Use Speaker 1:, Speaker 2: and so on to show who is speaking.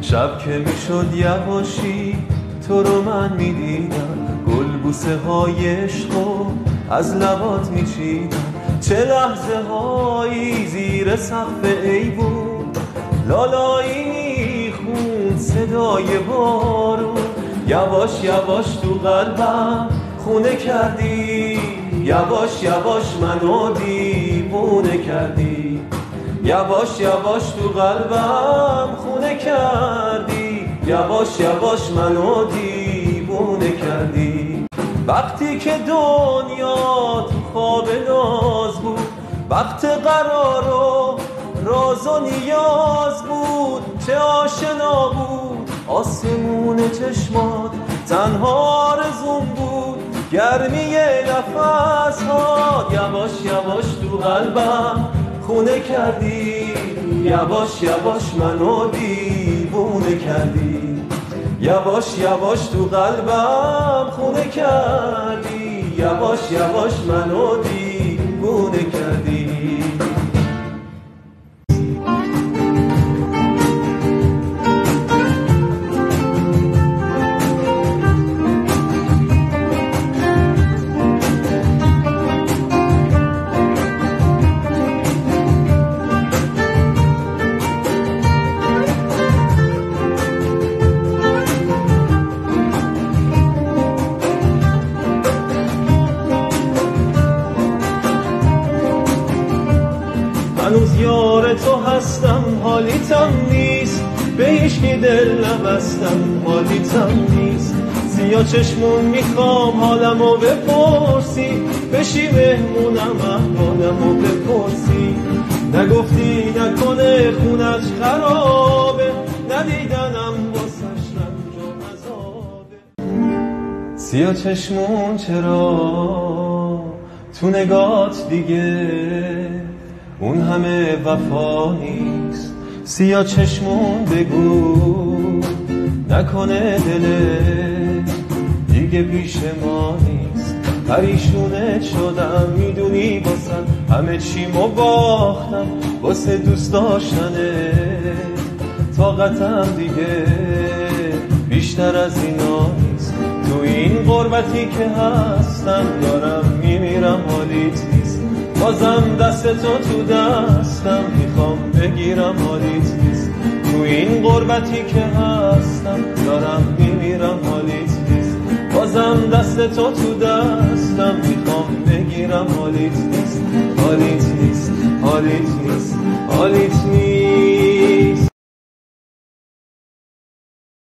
Speaker 1: شب که میشد یواشی تو رو من میدیدم، گل بوسه های عشقو از لبات میچیدم. چه لحظه هایی زیر سقف ایوون لالایی خون صدای بارون. یواش یواش تو قلبم خونه کردی، یواش یواش منو دیوونه کردی. یواش یواش تو قلبم خونه کردی، یواش یواش منو دیوونه کردی. وقتی که دنیا تو خواب ناز بود، وقت قرار و راز و نیاز بود، چه آشنا بود آسمون چشمات، تنها آرزوم بود گرمی نفس ها. یواش یواش تو قلبم خونه کردی، یواش یواش منو دیوونه کردی. یواش یواش تو قلبم خونه کردی، یواش یواش منو دیوونه کردی. هنوز یار تو هستم، حالیتم نیست، به هیچکی دل نبستم، حالیتم نیست. سیاه چشمون میخوام حالمو بپرسی، بشی مهمونم احوالمو بپرسی. نگفتی نکنه خونش خرابه، ندیدنم واسش رنج و عذابه. سیاه چشمون چرا تو نگات دیگه اون همه وفا نیست. سیاه چشمون بگو نکنه دله دیگه پیش ما نیست. پریشونت شدم میدونی واسه همه چیمو باختم، واسه دوست داشتنه طاقتم دیگه بیشتر از اینا نیست. تو این غربتی که هستم دارم میمیرم، حالیت نیست. بازم دست تو دستم میخوام بگیرم، حالیت نیست. تو این غربتی که هستم دارم میمیرم، حالیت نیست. بازم دست تو دستم میخوام بگیرم، حالیت نیست. حالیت نیست، حالیت نیست، حالیت نیست.